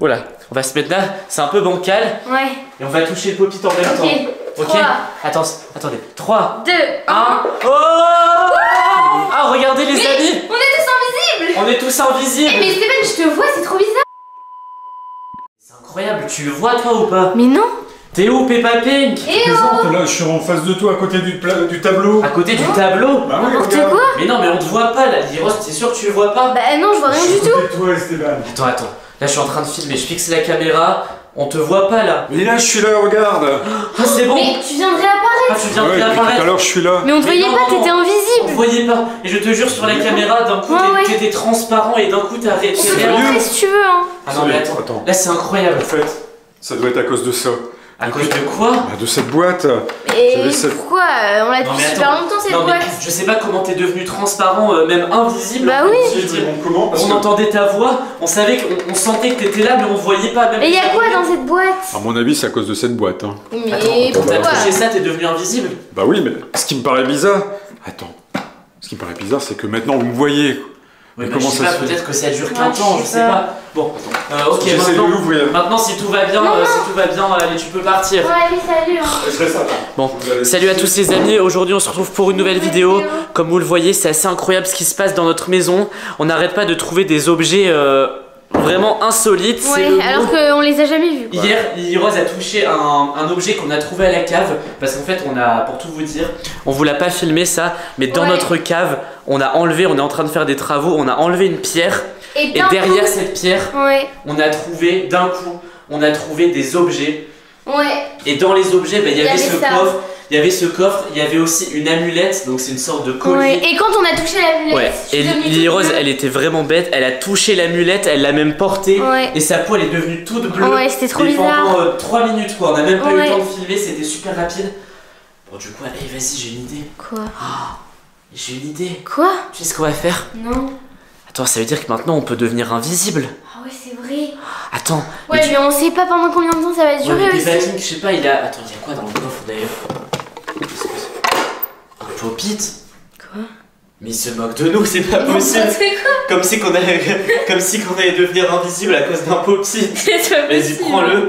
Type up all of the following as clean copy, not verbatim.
Voilà, on va se mettre là, c'est un peu bancal. Ouais. Et on va toucher le pop-it en même temps. Ok. 3. Attends, attendez. 3, 2, 1. 1. Oh ah, regardez les amis. On est tous invisibles. On est tous invisibles. Eh, mais Stéphane, je te vois, c'est trop bizarre. C'est incroyable, tu le vois toi ou pas? Mais non. T'es où Peppa Pig? Eh oh. Là, je suis en face de toi, à côté du tableau. À côté du tableau? Bah oui, N'importe regarde. quoi. Mais non, mais on te voit pas là, Liros, t'es sûr que tu le vois pas? Bah non, je vois rien Je suis du à tout. côté de toi, Esteban. Attends, là je suis en train de filmer, je fixe la caméra, on te voit pas là. Mais là, je suis là, regarde. Ah c'est bon. Mais tu viens de réapparaître. Ah tu viens de Ouais, depuis tout réapparaître. à l'heure, je suis là. Mais on te voyait non, pas, non, t'étais On invisible. voyait pas. Et je te jure sur la caméra, d'un coup Ouais, t'étais transparent et d'un coup t'as On peut te Sérieux montrer si tu veux, hein. Ah non mais attends, là c'est incroyable. En fait, ça doit être à cause de ça. À cause de quoi? Bah, de cette boîte. Et J'avais cette- pourquoi on l'a Non, depuis mais super attends. longtemps cette Non mais boîte. je sais pas comment t'es devenu transparent, même invisible. Bah en fait, oui. je veux dire. Comment parce On que, entendait ta voix, on savait qu'on sentait que t'étais là mais on voyait pas même. Et y'a quoi dans cette boîte? à mon avis, c'est à cause de cette boîte. Hein. Mais Attends, quand t'as pourquoi? touché ça, t'es devenu invisible. Bah oui, mais ce qui me paraît bizarre. Attends. Ce qui me paraît bizarre, c'est que maintenant vous me voyez. Oui, Mais bah, comment je sais ça pas, se fait? peut-être que ça dure qu'un Ouais, temps, je je sais sais pas. pas. Bon, ok, J'essaie de l'ouvrir. maintenant si tout va bien, si tout va bien, allez, tu peux partir. Ouais, mais salut. Hein. Je reste là. Bon, salut à tous les amis, aujourd'hui on se retrouve pour une nouvelle vidéo. Comme vous le voyez, c'est assez incroyable ce qui se passe dans notre maison. On n'arrête pas de trouver des objets vraiment insolites. C'est le Ouais, alors mot. qu'on les a jamais vus. Quoi. Hier, Lily Rose a touché un objet qu'on a trouvé à la cave. Parce qu'en fait, on a, pour tout vous dire, on vous l'a pas filmé ça, mais dans Ouais. notre cave, on a enlevé, on est en train de faire des travaux, on a enlevé une pierre. Et d'un derrière coup- cette pierre, Ouais, on a trouvé, d'un coup, on a trouvé des objets. ouais. Et dans les objets, bah, il y avait ce ça. coffre. Il y avait ce coffre, il y avait aussi une amulette, donc c'est une sorte de collier. Ouais. Et quand on a touché l'amulette, Ouais, je suis et devenue Lily toute Rose, bleue. elle était vraiment bête, elle a touché l'amulette, elle l'a même portée, Ouais. et sa peau elle est devenue toute bleue. Ouais, c'était trop mais bizarre. pendant 3 minutes quoi, on a même pas eu Ouais. le temps de filmer, c'était super rapide. Bon du coup, allez vas-y, j'ai une idée. Quoi? J'ai une idée. Quoi? Tu sais ce qu'on va faire? Non. Attends, ça veut dire que maintenant on peut devenir invisible. Ah ouais, c'est vrai. Attends. Ouais, mais on sait pas pendant combien de temps ça va Ouais, durer mais aussi. Peppa Pig, je sais pas, il a... Attends, il y a quoi dans le coffre d'ailleurs? Un pop-it? Quoi? Mais il se moque de nous, c'est pas possible. C'est quoi? Comme si qu'on allait devenir invisible à cause d'un pop-it. C'est pas Vas-y, possible. prends-le.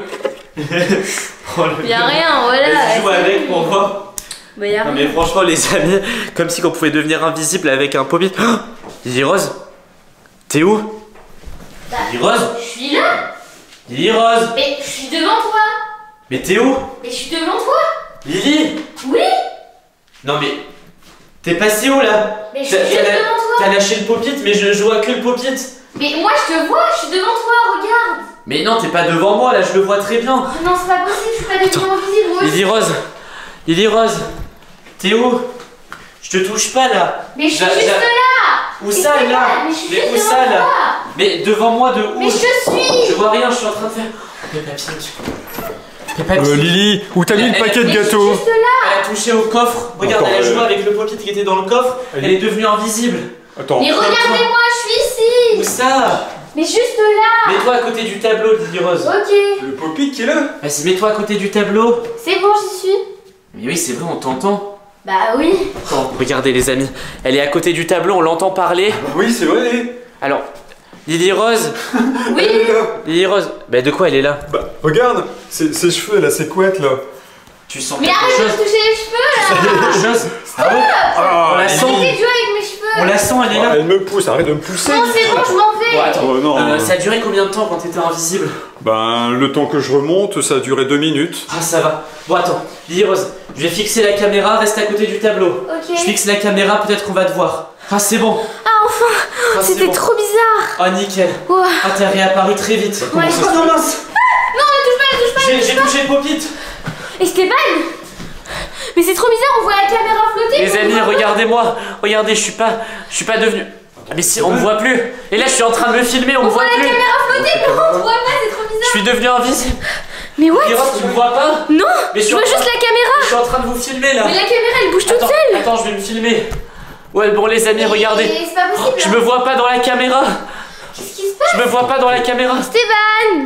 Prends-le. Y'a rien, voilà. Vas-y, joue c'est- avec pour voir. Bah y'a Non rien. mais franchement les amis, comme si qu'on pouvait devenir invisible avec un pop-it. Oh, Lily Rose, t'es où? Bah, Lily Rose, je suis là. Lily Rose, Mais je suis devant toi. mais t'es où? Mais je suis devant toi. Lily? Oui. Non mais, t'es passé où là? Mais je suis juste devant toi. T'as lâché le pop-it, mais je vois que le pop-it. Mais moi je te vois, je suis devant toi, regarde. Mais non, t'es pas devant moi là, je le vois très bien. Oh non, c'est pas possible, je suis pas devenue invisible. Moi Lily Rose, Lily Rose, t'es où? Je te touche pas là. Mais je suis J'a- juste j'a- là. Où ça Mais là? Mais je suis Mais juste où devant ça là? toi. Mais devant moi de où? Mais je te suis. Je vois rien, je suis en train de faire. Peppa Pig. Peppa Pig. Lily, où t'as mis le paquet de Mais je suis gâteaux? juste là. Elle a touché au coffre. Regarde, Encore, elle a joué avec le pop-it qui était dans le coffre. Elle est devenue invisible. Attends. Mais regardez-moi, je suis Où ici. ça? Mais juste là. Mets-toi à côté du tableau, Lily Rose. Ok. Le poppy qui est là? Vas-y, mets-toi à côté du tableau. C'est bon, j'y suis. Mais oui, c'est vrai, on t'entend. Bah oui. Attends, regardez les amis. Elle est à côté du tableau, on l'entend parler. Bah oui, c'est vrai. Alors, Lily Rose. Oui. Elle est là. Lily Rose. Bah, de quoi elle est là? Bah, regarde, ses cheveux là, ses couettes là. Tu sens Mais quelque arrête de me chose? toucher les cheveux là. Quelque chose? Ah ouais? Ah, On la sent. Arrêtez de jouer avec mes cheveux. On la sent, elle est là. elle me pousse, arrête de me pousser. Non, c'est bon, je m'en vais. Bon, attends. Oh non. Ça a duré combien de temps quand t'étais invisible? Ben, le temps que je remonte, ça a duré 2 minutes. Ah, ça va. Bon, attends, Lily Rose, je vais fixer la caméra, reste à côté du tableau. Ok. Je fixe la caméra, peut-être qu'on va te voir. Ah, c'est bon. Ah enfin. Ah, c'est C'était bon. trop bizarre. Ah, nickel. Ouah. Ah, t'es réapparu très vite. Ouais. Oh non, mince. Non, ne touche pas, ne touche pas. J'ai touché le pop-it. Et Stéphane. Mais c'est trop bizarre, on voit la caméra flotter. Les mais on amis, voit pas. regardez-moi. Regardez, je suis pas devenu. Ah, mais si, on me voit plus. Et là, je suis en train de me filmer, on me On voit voit la plus. caméra flotter, mais on te voit pas, c'est trop Je bizarre. suis devenu invisible. Mais what? Lily Rose, tu me vois pas? Non, Mais je suis vois en train- juste la caméra. Je suis en train de vous filmer là. Mais la caméra, elle bouge toute Attends, seule. attends, je vais me filmer. Ouais, bon, les amis, regardez. Mais c'est pas possible. Je me vois pas dans la caméra. Qu'est-ce qui se passe? Je me vois pas dans la caméra. Stéphane.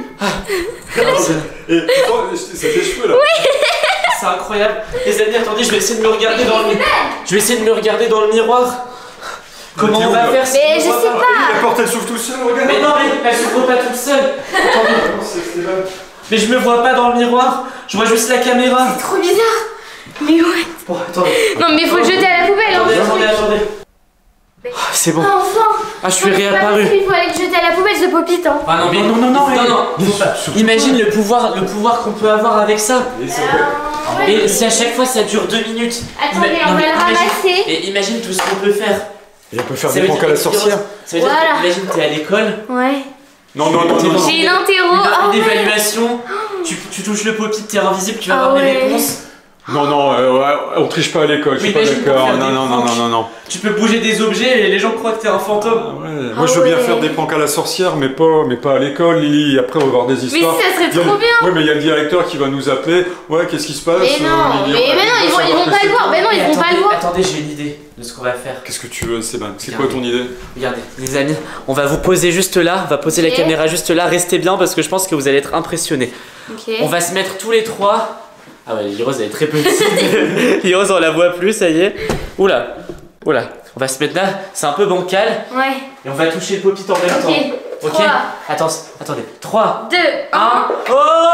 Et putain, c'est tes cheveux là. C'est incroyable. Les amis, attendez, je vais essayer de me regarder dans le miroir. Je vais essayer de me regarder dans le miroir. Comment on va faire si Mais on je voit sais La pas. porte elle s'ouvre tout seul, regarde. Mais non, mais elle s'ouvre pas toute seule. Attendez, Mais je me vois pas dans le miroir, je vois juste la caméra. C'est trop bizarre. Mais ouais. Bon, attendez. Non, mais faut le jeter à la poubelle. Attendez. C'est bon. Ah, enfin. Ah, je suis Non, mais c'est pas réapparu. possible, il faut aller le jeter à la poubelle, ce pop-it. Hein. Ah non, mais non, faut pas. Imagine le pouvoir qu'on peut avoir avec ça. Ouais. Et si à chaque fois ça dure 2 minutes. Attendez, Non, on va mais le ramasser. Et imagine tout ce qu'on peut faire. Et on peut faire Ça des veut pranks dire- à la sorcière. Ça veut dire Voilà. que, imagine t'es à l'école. Ouais. Non. J'ai une interro. Ah Une ouais. évaluation. Tu touches le pop-it, t'es invisible, tu vas Ah avoir les ouais. réponses. Non, on triche pas à l'école, je suis Oui, pas mais je peux d'accord. faire des Non. Tu peux bouger des objets et les gens croient que t'es un fantôme. Ouais. Ah Moi je veux bien ouais. faire des pranks à la sorcière, mais pas à l'école, Lily. Après on va voir des histoires. si, ça serait Il y a trop le- bien. Ouais, mais il y a le directeur qui va nous appeler. Ouais, qu'est-ce qui se passe Mais non, Lily, mais non, ils vont savoir que pas c'est le voir. toi. Mais non, ils vont pas le voir. Attendez, j'ai une idée de ce qu'on va faire. Qu'est-ce que tu veux, Sébastien? C'est quoi ton idée? Regardez, les amis, on va vous poser juste là, on va poser la Ok. caméra juste là, restez bien parce que je pense que vous allez être impressionnés. Ok. On va se mettre tous les trois. Ah ouais, Liros elle est très petite. Liros on la voit plus, ça y est. Oula. On va se mettre là, c'est un peu bancal. Ouais. Et on va toucher le pop-it en même Ok. temps. Ok. 3, Attendez. 3, 2, 1. 1. Oh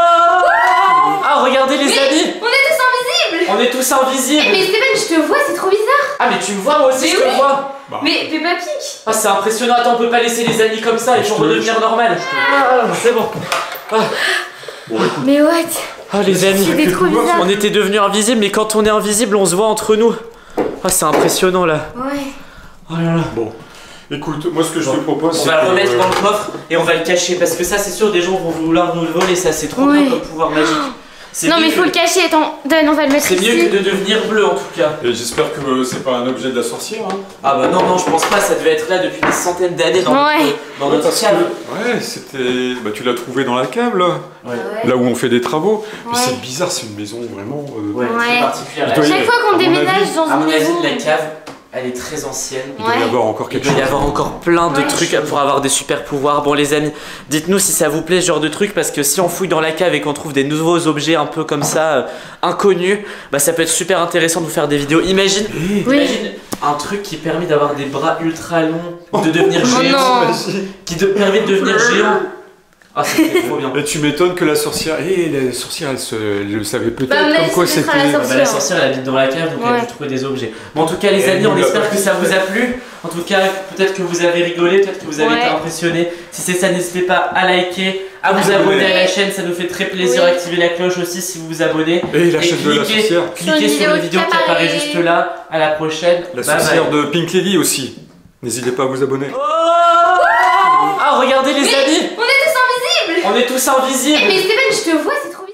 Ah, regardez les amis, On est tous invisibles. on est tous invisibles. Eh, mais Stéphane, je te vois, c'est trop bizarre. Ah mais tu me vois, moi aussi Mais je te oui. vois. Mais Peppa Pig. Ah c'est impressionnant, attends on peut pas laisser les amis comme ça, ils vont redevenir normal. Ah, c'est bon. Mais what? Ah les amis, C'était trop bizarre. on était devenus invisibles mais quand on est invisible on se voit entre nous. Ah c'est impressionnant là. Ouais. Oh là là. Bon, écoute, moi ce que je te propose, On c'est va le que, remettre dans le coffre et on va le cacher parce que ça c'est sûr des gens vont vouloir nous le voler, ça c'est trop Ouais. bien comme pouvoir magique. C'est Non, mieux mais il faut que- le cacher. Attends, Dan, on va le mettre C'est ici. mieux que de devenir bleu en tout cas. Et j'espère que c'est pas un objet de la sorcière. Hein. Ah bah non je pense pas, ça devait être là depuis des centaines d'années dans Ouais. dans notre Parce que- cave. Ouais, c'était. Bah, tu l'as trouvé dans la cave là. Ouais. Là où on fait des travaux. Mais Ouais. c'est bizarre, c'est une maison vraiment. Ouais, très Ouais. particulière. Il doit y- Chaque fois qu'on À mon déménage avis- dans À une mon avis maison. la cave elle est très ancienne. Il doit y Ouais. avoir encore Il quelque doit chose. y avoir encore plein de Ouais. trucs pour avoir des super pouvoirs. Bon les amis, dites-nous si ça vous plaît ce genre de truc parce que si on fouille dans la cave et qu'on trouve des nouveaux objets un peu comme ça, inconnus, bah ça peut être super intéressant de vous faire des vidéos. Imagine un truc qui permet d'avoir des bras ultra longs, de devenir Oh géant, non. qui te permet de devenir géant. Ah c'était trop bien. Et tu m'étonnes que la sorcière. La sorcière, elle le savait peut-être Bah, mais comme quoi ce c'était. sera la sorcière. Bah, la sorcière elle habite dans la cave donc elle a Ouais. dû trouver des objets. Bon en tout cas les Et amis on nous, la- espère que ça vous a plu. En tout cas peut-être que vous avez rigolé, peut-être que vous avez Ouais. été impressionné. Si c'est ça n'hésitez pas à liker, à vous Abonnez. abonner à la chaîne, ça nous fait très plaisir. Oui. Activez la cloche aussi si vous vous abonnez. Et la chaîne de la sorcière. Cliquez sur la vidéo qui apparaît juste là. À la prochaine. La Bye sorcière bye. de Pink Lady aussi. N'hésitez pas à vous abonner. Oh ah regardez les amis, On est tous invisibles. on est tous invisibles. Eh, mais Stéphane, je te vois, c'est trop bizarre.